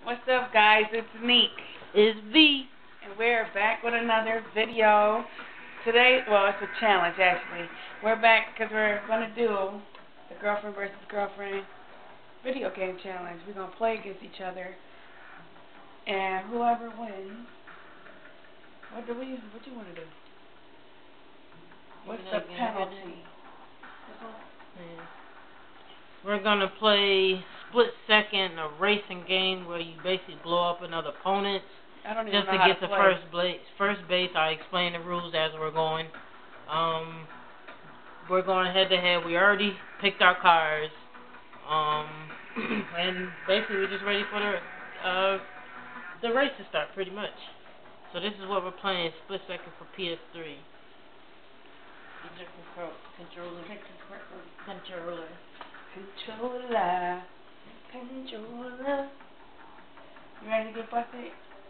What's up, guys? It's Neek. It's V. And we're back with another video. Today, well, it's a challenge, actually. We're back because we're going to do the girlfriend versus girlfriend video game challenge. We're going to play against each other. And whoever wins, what you want to do? What's the penalty? Yeah. We're going to play split second, a racing game where you basically blow up another opponent I don't even just know to how get to to play. first base. I explain the rules as we're going. We're going head to head. We already picked our cars. And basically we're just ready for the race to start pretty much. So this is what we're playing, split second for PS3. Controller. You ready to get busted?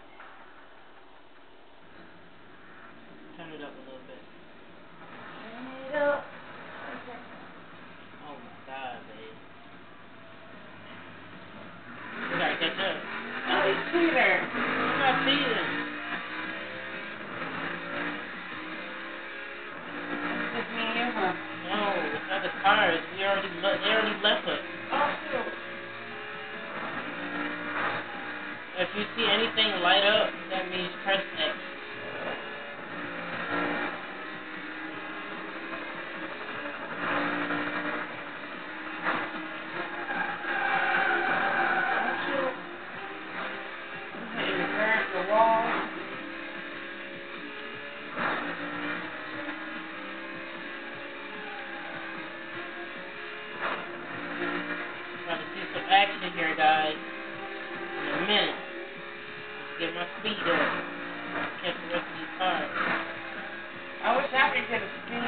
Turn it up a little bit. Turn it up. Oh my God, babe. We gotta catch up. Oh, you cheater. I'm not cheating. It's just me and you, huh? No, it's not the cars. They already left us. Oh, shoot. If you see anything light up, that means press X. About to see some action here, guys. In a minute. Let's get my speed up. Catch the rest of these cars. I wish I could get a speed.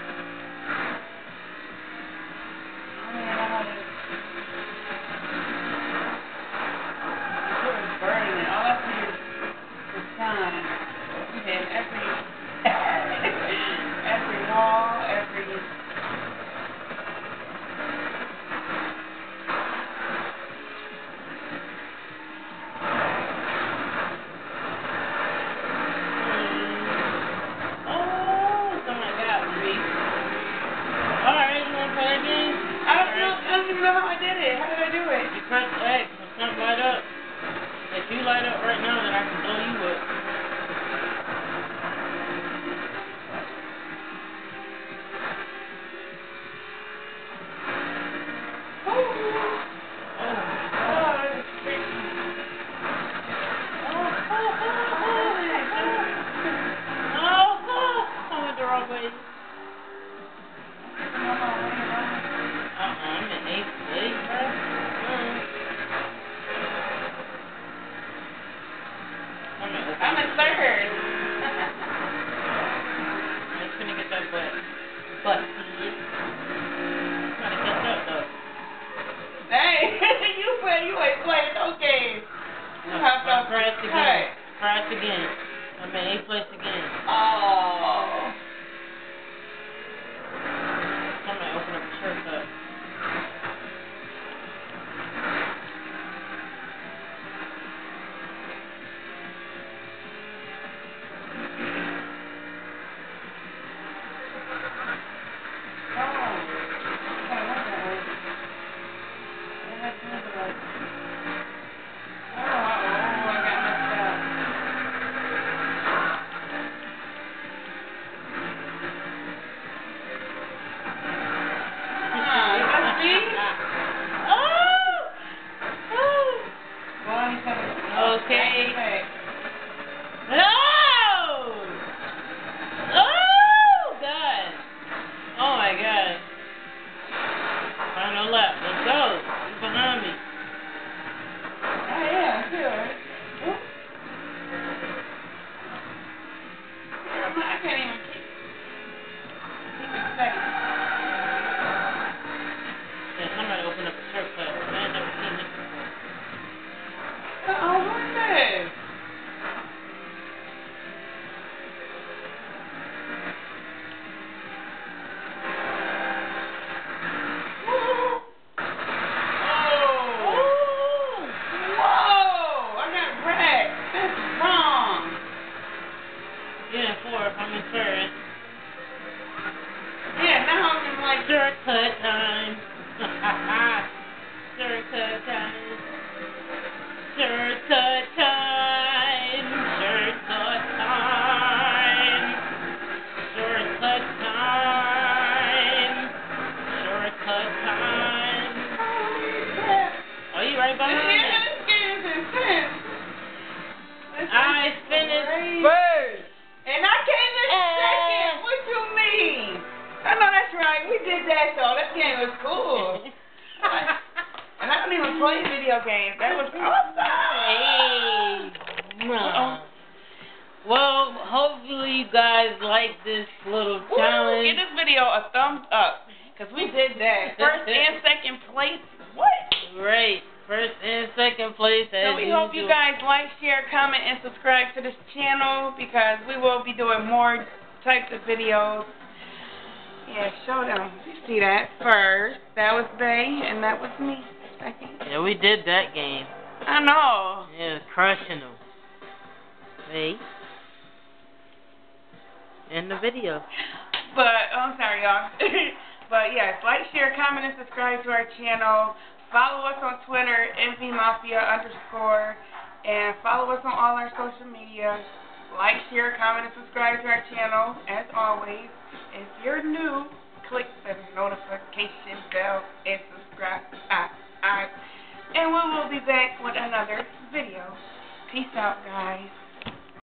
I don't even know how to. It was burning it. All I see is the sun. And every wall, every. I don't even know how I did it. How did I do it? You press X and something light up. If you light up right now, then I can blow you up. I'm in 8th place, bro. I'm in third. I'm just gonna get that butt. Trying to catch up though. Hey, you ain't playing no games. You have to Crash again. I'm in 8th place again. Oh. I'm gonna open up a shortcut. Okay. No! Oh, God. Oh, my God. Final lap. Let's go. He's behind me. Oh, yeah, sure. I can't even keep it steady. Yeah, somebody open up a shortcut. Man, I've never seen this before. Oh, what's this? We did that though. That game was cool. And I don't even play video games. That was awesome. Hey. Well, hopefully you guys like this little challenge. Give this video a thumbs up, because we did that. First and second place. What? Right. First and second place. So we hope you guys like, share, comment, and subscribe to this channel, because we will be doing more types of videos. Yeah, show them. You see that first. That was they, and that was me. Second. Yeah, we did that game. I know. Yeah, crushing them. Hey. In the video. But, I'm sorry, y'all. But, yes, like, share, comment, and subscribe to our channel. Follow us on Twitter, MVMafia_, and follow us on all our social media. Like, share, comment, and subscribe to our channel. As always, if you're new, click the notification bell and subscribe. And we will be back with another video. Peace out, guys.